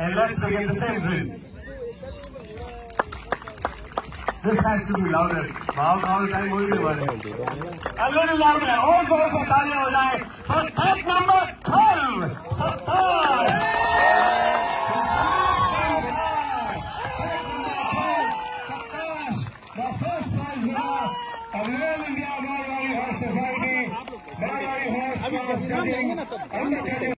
And let's begin the same drill. This has to be louder. How time will you want it? A little louder. Also, Talia Ulai. For fact number 12. Sattaj. The first prize winner of Royal India Marwari Horse Society. Marwari Horse was judging on the judging.